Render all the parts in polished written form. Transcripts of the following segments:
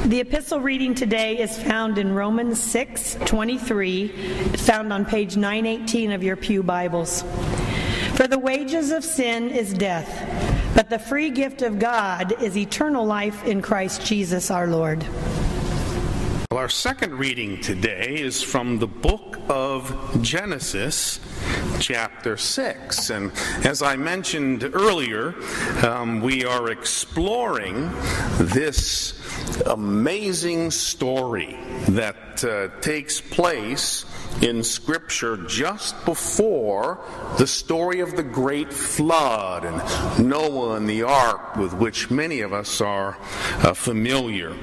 The epistle reading today is found in Romans 6:23, found on page 918 of your pew Bibles. For the wages of sin is death, but the free gift of God is eternal life in Christ Jesus our Lord. Well, our second reading today is from the book of Genesis, chapter 6. And as I mentioned earlier, we are exploring this amazing story that takes place in Scripture just before the story of the great flood and Noah and the ark, with which many of us are familiar.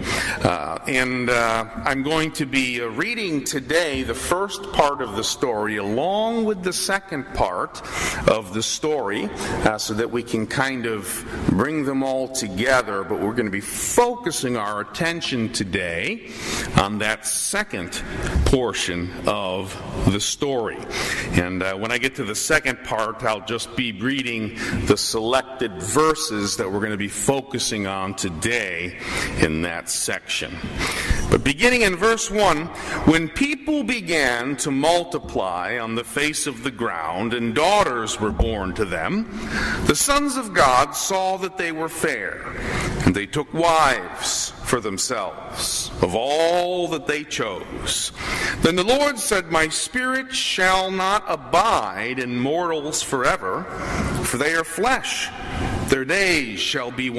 I'm going to be reading today the first part of the story along with the second part of the story so that we can kind of bring them all together. But we're going to be focusing our attention today on that second portion of the story. And when I get to the second part, I'll just be reading the selected verses that we're going to be focusing on today in that section. But beginning in verse 1, when people began to multiply on the face of the ground, and daughters were born to them, the sons of God saw that they were fair, and they took wives for themselves of all that they chose. Then the Lord said, My spirit shall not abide in mortals forever, for they are flesh. Their days shall be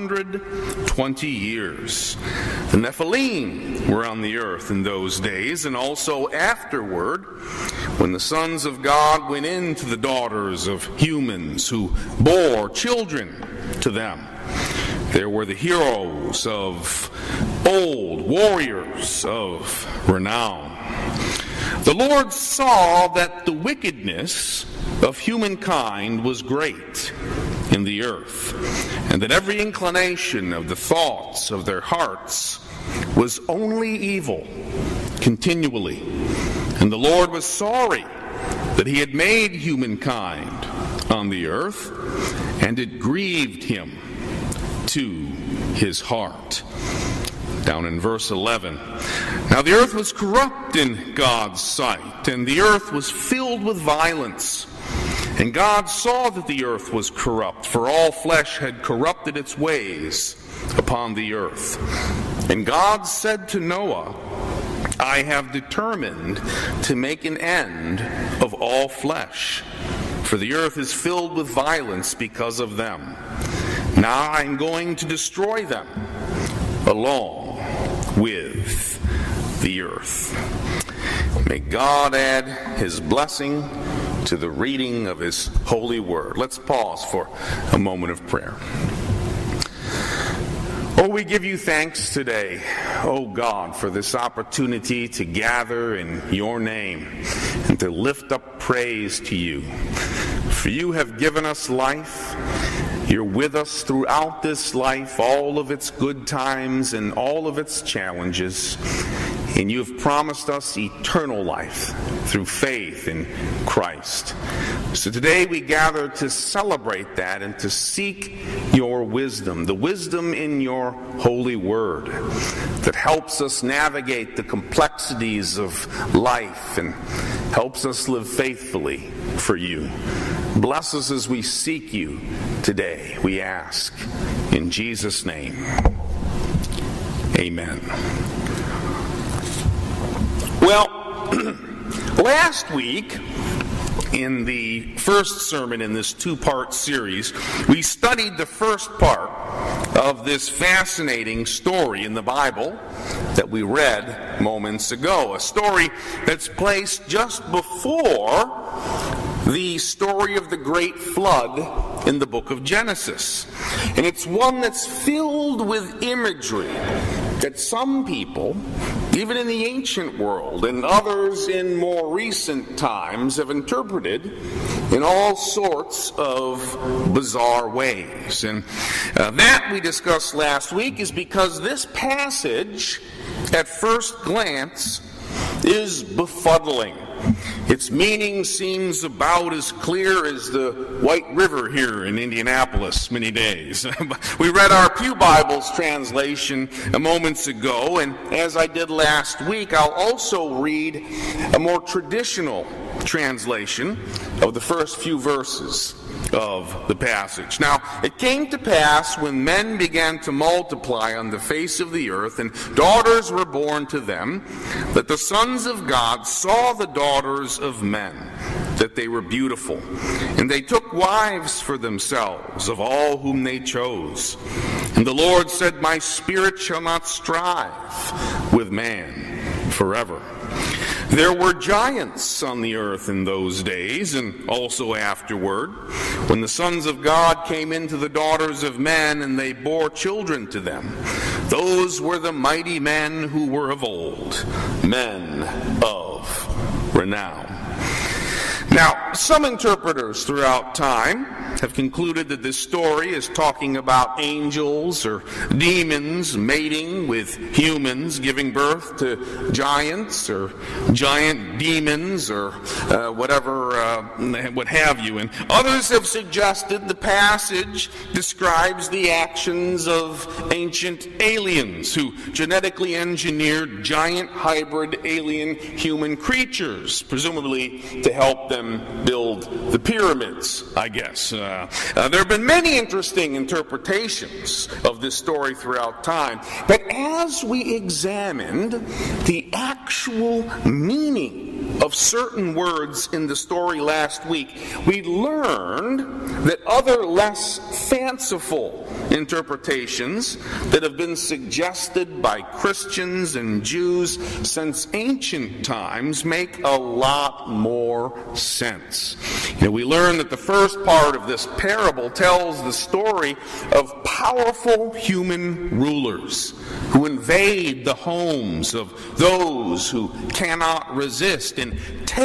120 years. The Nephilim were on the earth in those days, and also afterward, when the sons of God went in to the daughters of humans who bore children to them. There were the heroes of old, warriors of renown. The Lord saw that the wickedness of humankind was great in the earth, and that every inclination of the thoughts of their hearts was only evil continually. And the Lord was sorry that he had made humankind on the earth, and it grieved him to his heart. Down in verse 11. Now the earth was corrupt in God's sight, and the earth was filled with violence. And God saw that the earth was corrupt, for all flesh had corrupted its ways upon the earth. And God said to Noah, I have determined to make an end of all flesh, for the earth is filled with violence because of them. Now I'm going to destroy them along with the earth. May God add his blessing to the reading of his holy word. Let's pause for a moment of prayer. Oh, we give you thanks today, oh God, for this opportunity to gather in your name and to lift up praise to you. For you have given us life. You're with us throughout this life, all of its good times and all of its challenges. And you have promised us eternal life through faith in Christ. So today we gather to celebrate that and to seek your wisdom, the wisdom in your holy word that helps us navigate the complexities of life and helps us live faithfully for you. Bless us as we seek you today, we ask. In Jesus' name, amen. Well, last week, in the first sermon in this two-part series, we studied the first part of this fascinating story in the Bible that we read moments ago. A story that's placed just before the story of the great flood in the book of Genesis. And it's one that's filled with imagery that some people, even in the ancient world, and others in more recent times, have interpreted in all sorts of bizarre ways. And that we discussed last week is because this passage, at first glance, is befuddling. Its meaning seems about as clear as the White River here in Indianapolis many days. We read our Pew Bibles translation moments ago, and as I did last week, I'll also read a more traditional translation of the first few verses of the passage. Now, it came to pass when men began to multiply on the face of the earth, and daughters were born to them, that the sons of God saw the daughters of men, that they were beautiful. And they took wives for themselves of all whom they chose. And the Lord said, My spirit shall not strive with man forever. There were giants on the earth in those days, and also afterward, when the sons of God came into the daughters of men, and they bore children to them. Those were the mighty men who were of old, men of renown. Now, some interpreters throughout time have concluded that this story is talking about angels or demons mating with humans, giving birth to giants or giant demons or what have you. And others have suggested the passage describes the actions of ancient aliens who genetically engineered giant hybrid alien human creatures, presumably to help them build the pyramids, I guess. There have been many interesting interpretations of this story throughout time, but as we examined the actual meaning of certain words in the story last week, we learned that other less fanciful interpretations that have been suggested by Christians and Jews since ancient times make a lot more sense. We learn that the first part of this parable tells the story of powerful human rulers who invade the homes of those who cannot resist and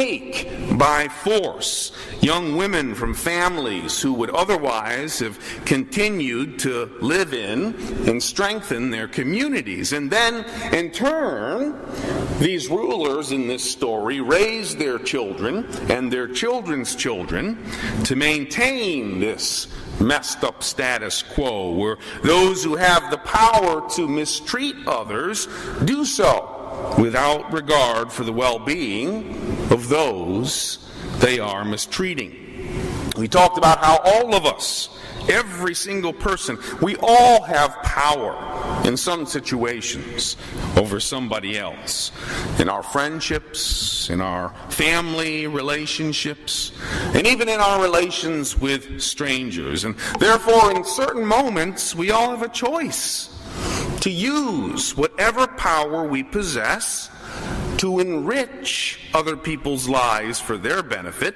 take by force young women from families who would otherwise have continued to live in and strengthen their communities. And then, in turn, these rulers in this story raise their children and their children's children to maintain this messed up status quo, where those who have the power to mistreat others do so without regard for the well-being of those they are mistreating. We talked about how all of us, every single person, we all have power in some situations over somebody else. In our friendships, in our family relationships, and even in our relations with strangers. And therefore, in certain moments, we all have a choice to use whatever power we possess to enrich other people's lives for their benefit,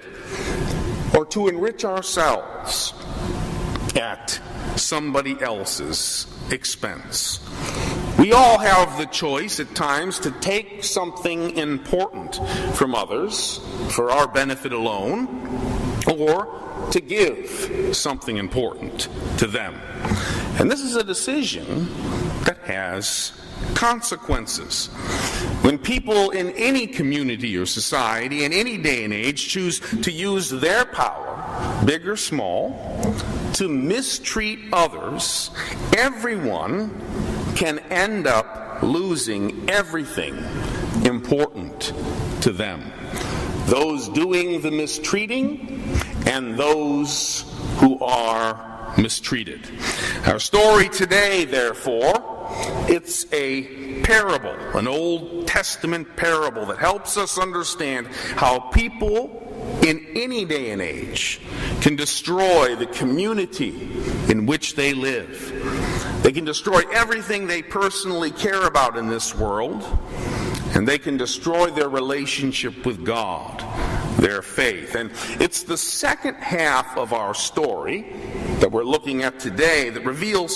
or to enrich ourselves at somebody else's expense. We all have the choice at times to take something important from others for our benefit alone, or to give something important to them. And this is a decision that has consequences. When people in any community or society, in any day and age, choose to use their power, big or small, to mistreat others, everyone can end up losing everything important to them. Those doing the mistreating and those who are mistreated. Our story today, therefore, it's a parable, an Old Testament parable that helps us understand how people in any day and age can destroy the community in which they live. They can destroy everything they personally care about in this world, and they can destroy their relationship with God, their faith. And it's the second half of our story that we're looking at today that reveals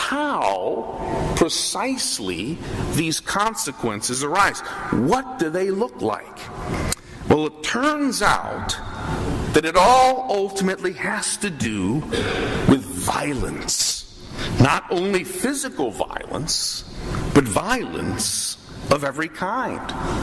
how precisely these consequences arise. What do they look like? Well, it turns out that it all ultimately has to do with violence. Not only physical violence, but violence of every kind.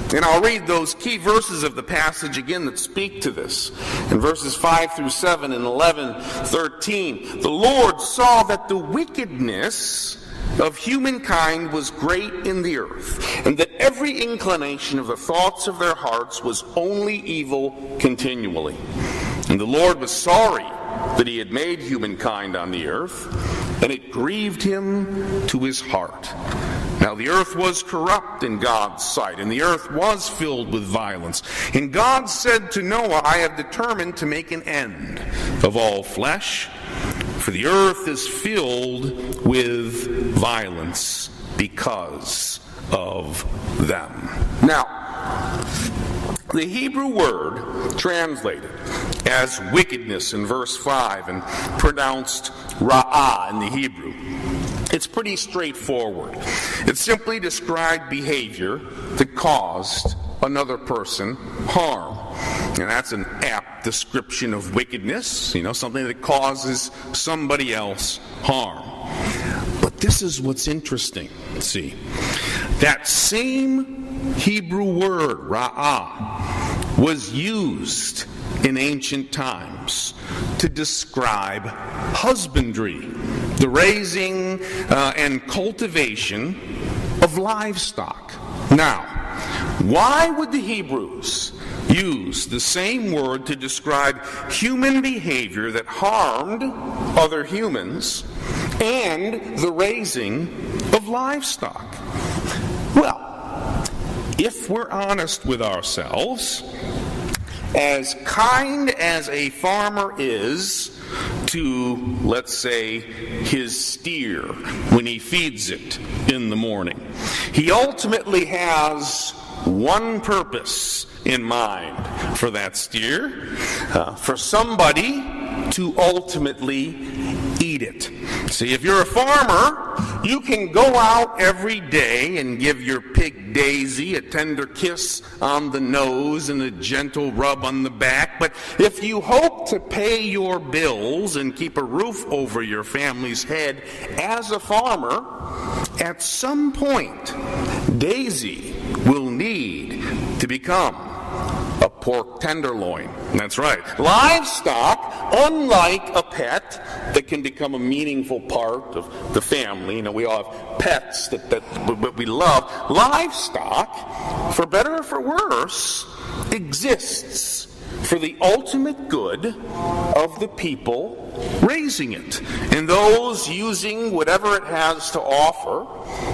And I'll read those key verses of the passage again that speak to this. In verses 5 through 7 and 11, 13, the Lord saw that the wickedness of humankind was great in the earth, and that every inclination of the thoughts of their hearts was only evil continually. And the Lord was sorry that he had made humankind on the earth, and it grieved him to his heart. Now the earth was corrupt in God's sight, and the earth was filled with violence. And God said to Noah, I have determined to make an end of all flesh, for the earth is filled with violence because of them. Now, the Hebrew word translated as wickedness in verse 5 and pronounced ra'ah in the Hebrew, it's pretty straightforward. It simply described behavior that caused another person harm. And that's an apt description of wickedness, something that causes somebody else harm. But this is what's interesting. See, that same Hebrew word, ra'ah, was used in ancient times to describe husbandry, the raising and cultivation of livestock. Now, why would the Hebrews use the same word to describe human behavior that harmed other humans and the raising of livestock? Well, if we're honest with ourselves, as kind as a farmer is to, let's say, his steer when he feeds it in the morning, he ultimately has one purpose in mind for that steer, for somebody to ultimately eat it. See, if you're a farmer, you can go out every day and give your pig Daisy a tender kiss on the nose and a gentle rub on the back. But if you hope to pay your bills and keep a roof over your family's head as a farmer, at some point, Daisy will need to become a pork tenderloin. That's right. Livestock, unlike a pet that can become a meaningful part of the family, we all have pets that we love. Livestock, for better or for worse, exists for the ultimate good of the people raising it, and those using whatever it has to offer,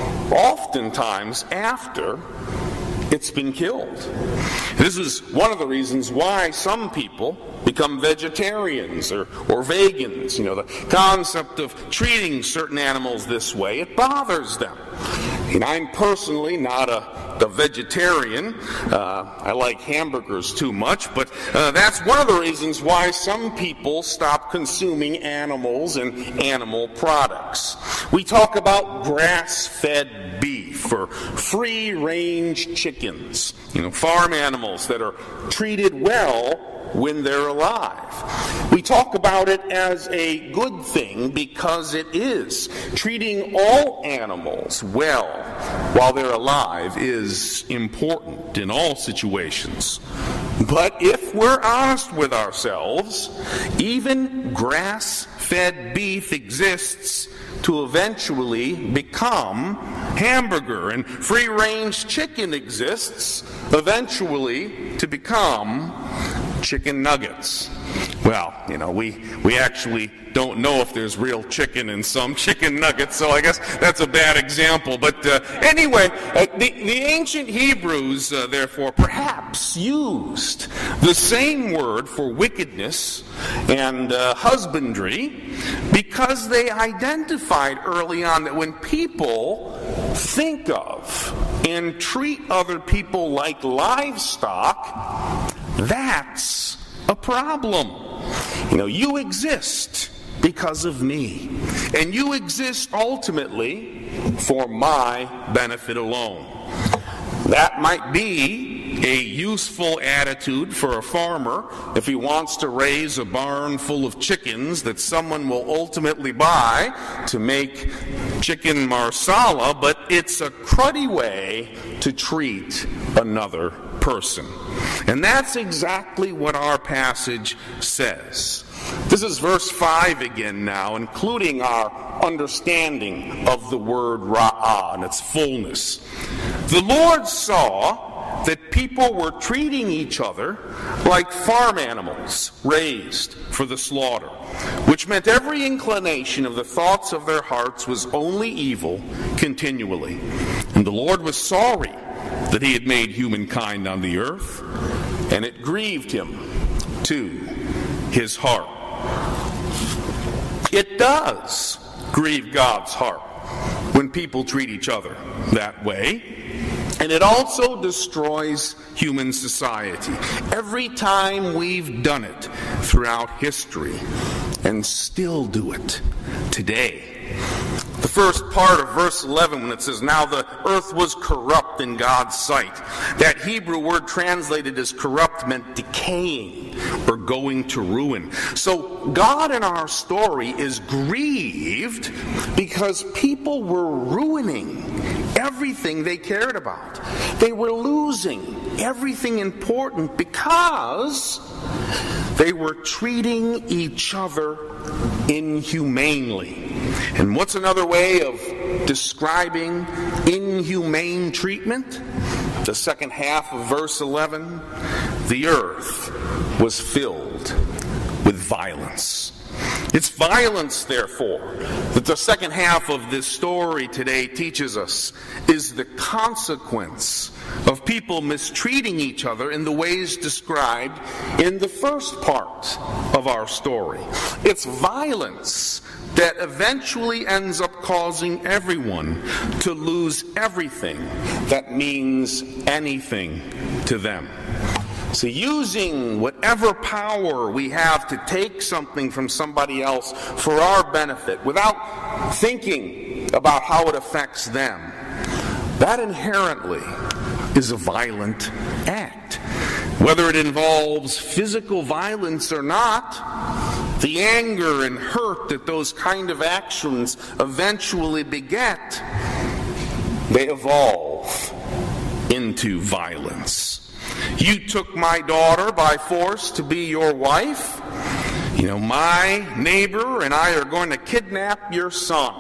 oftentimes after it's been killed. This is one of the reasons why some people become vegetarians or vegans. The concept of treating certain animals this way, it bothers them. And I'm personally not a vegetarian. I like hamburgers too much, but that's one of the reasons why some people stop consuming animals and animal products. We talk about grass-fed beef or free-range chickens, farm animals that are treated well when they're alive. We talk about it as a good thing because it is. Treating all animals well while they're alive is important in all situations. But if we're honest with ourselves, even grass-fed beef exists to eventually become hamburger, and free-range chicken exists eventually to become chicken nuggets. Well, we actually don't know if there's real chicken in some chicken nuggets, so I guess that's a bad example. But anyway, the ancient Hebrews, therefore, perhaps used the same word for wickedness and husbandry because they identified early on that when people think of and treat other people like livestock, that's a problem. You exist because of me, and you exist ultimately for my benefit alone. That might be a useful attitude for a farmer if he wants to raise a barn full of chickens that someone will ultimately buy to make chicken marsala, but it's a cruddy way to treat another person. And that's exactly what our passage says. This is verse 5 again now, including our understanding of the word ra'ah and its fullness. The Lord saw that people were treating each other like farm animals raised for the slaughter, which meant every inclination of the thoughts of their hearts was only evil continually. And the Lord was sorry that he had made humankind on the earth, and it grieved him to his heart. It does grieve God's heart when people treat each other that way, and it also destroys human society. Every time we've done it throughout history, and still do it today. The first part of verse 11, when it says, "Now the earth was corrupt in God's sight," that Hebrew word translated as corrupt meant decaying or going to ruin. So God in our story is grieved because people were ruining everything they cared about. They were losing everything important because they were treating each other inhumanely. And what's another way of describing inhumane treatment? The second half of verse 11, the earth was filled with violence. It's violence, therefore, that the second half of this story today teaches us is the consequence of people mistreating each other in the ways described in the first part of our story. It's violence that eventually ends up causing everyone to lose everything that means anything to them. So using whatever power we have to take something from somebody else for our benefit without thinking about how it affects them, that inherently is a violent act. Whether it involves physical violence or not, the anger and hurt that those kind of actions eventually beget, they evolve into violence. You took my daughter by force to be your wife. My neighbor and I are going to kidnap your son.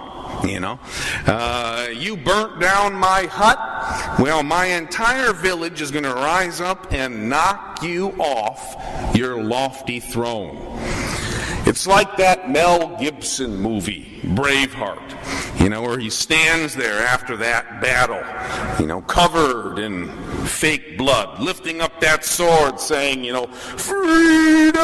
You burnt down my hut. Well, my entire village is going to rise up and knock you off your lofty throne. It's like that Mel Gibson movie, Braveheart, where he stands there after that battle, covered in fake blood, lifting up that sword saying, freedom,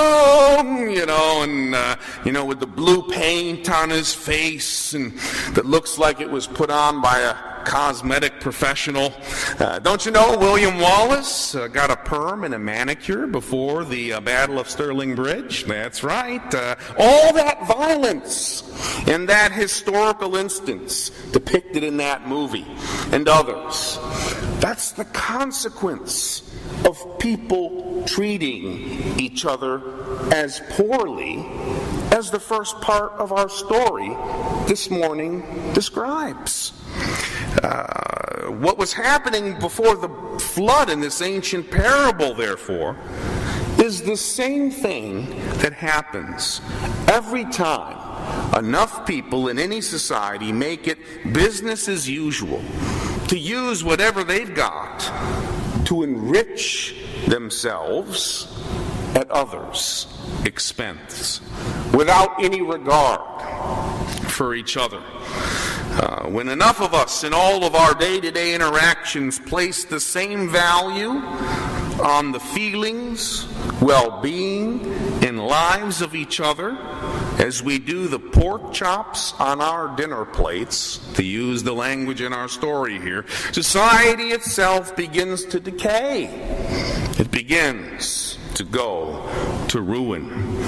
and, with the blue paint on his face and that looks like it was put on by a cosmetic professional. Don't you know William Wallace got a perm and a manicure before the Battle of Stirling Bridge? That's right. All that violence in that historical instance depicted in that movie and others, that's the consequence of people treating each other as poorly as the first part of our story this morning describes. What was happening before the flood in this ancient parable, therefore, is the same thing that happens every time enough people in any society make it business as usual to use whatever they've got to enrich themselves at others' expense without any regard for each other. When enough of us in all of our day-to-day interactions place the same value on the feelings, well-being, and lives of each other as we do the pork chops on our dinner plates, to use the language in our story here, society itself begins to decay. It begins to go to ruin.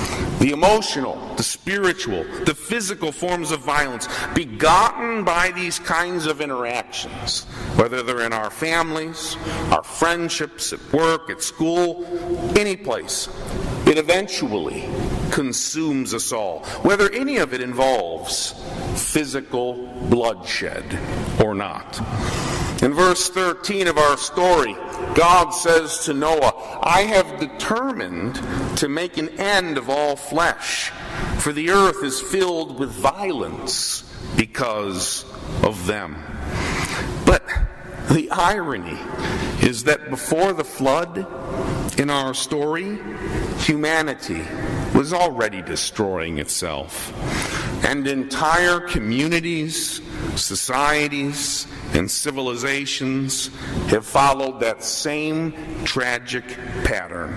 the emotional, the spiritual, the physical forms of violence begotten by these kinds of interactions, whether they're in our families, our friendships, at work, at school, any place, it eventually consumes us all, whether any of it involves physical bloodshed or not. In verse 13 of our story, God says to Noah, I have determined to make an end of all flesh, for the earth is filled with violence because of them. But the irony is that before the flood in our story, humanity was already destroying itself, and entire communities, societies, and civilizations have followed that same tragic pattern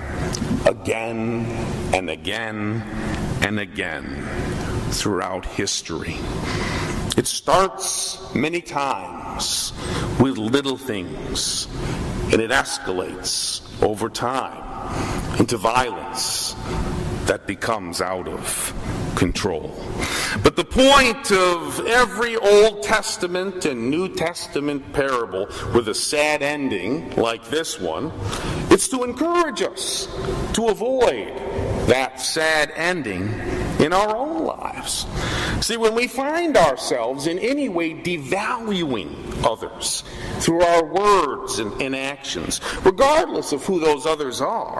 again and again and again throughout history. It starts many times with little things, and it escalates over time into violence that becomes out of control. But the point of every Old Testament and New Testament parable with a sad ending like this one, it's to encourage us to avoid that sad ending in our own lives. See, when we find ourselves in any way devaluing others through our words and actions, regardless of who those others are,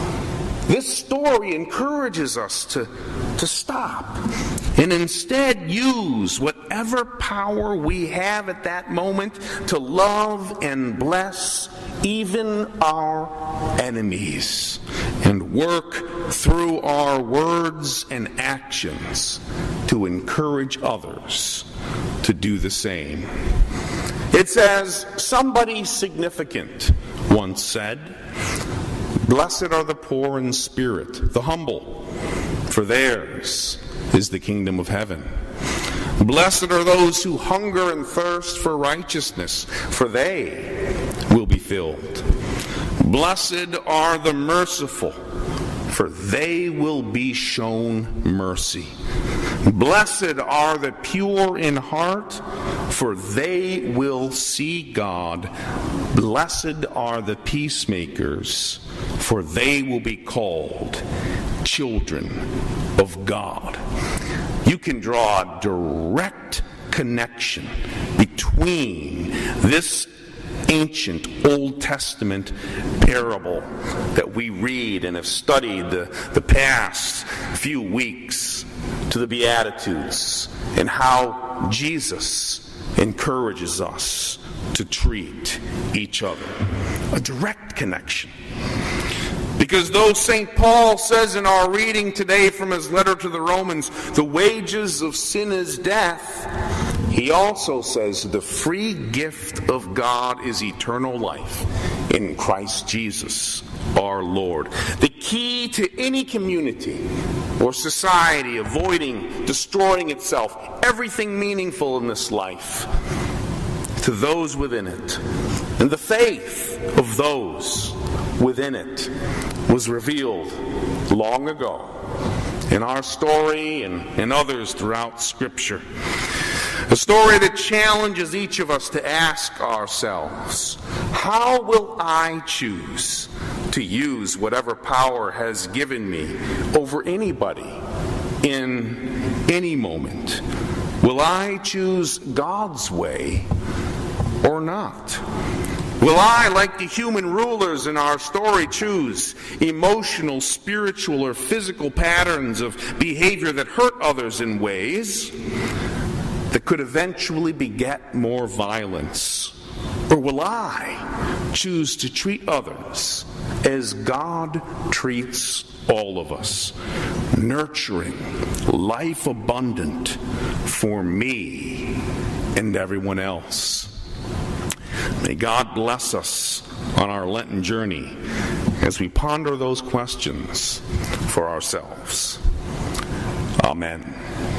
this story encourages us to stop and instead use whatever power we have at that moment to love and bless even our enemies and work through our words and actions to encourage others to do the same. It's as somebody significant once said, "Blessed are the poor in spirit, the humble, for theirs is the kingdom of heaven. Blessed are those who hunger and thirst for righteousness, for they will be filled. Blessed are the merciful, for they will be shown mercy. Blessed are the pure in heart, for they will see God. Blessed are the peacemakers, for they will be called children of God." You can draw a direct connection between this ancient Old Testament parable that we read and have studied the past few weeks to the Beatitudes and how Jesus encourages us to treat each other. A direct connection. Because though St. Paul says in our reading today from his letter to the Romans, the wages of sin is death, he also says the free gift of God is eternal life in Christ Jesus our Lord. The key to any community or society avoiding destroying itself, everything meaningful in this life, to those within it, and the faith of those within it was revealed long ago in our story and in others throughout Scripture. A story that challenges each of us to ask ourselves, how will I choose to use whatever power has given me over anybody in any moment? Will I choose God's way or not? Will I, like the human rulers in our story, choose emotional, spiritual, or physical patterns of behavior that hurt others in ways that could eventually beget more violence? Or will I choose to treat others as God treats all of us, nurturing life abundant for me and everyone else? May God bless us on our Lenten journey as we ponder those questions for ourselves. Amen.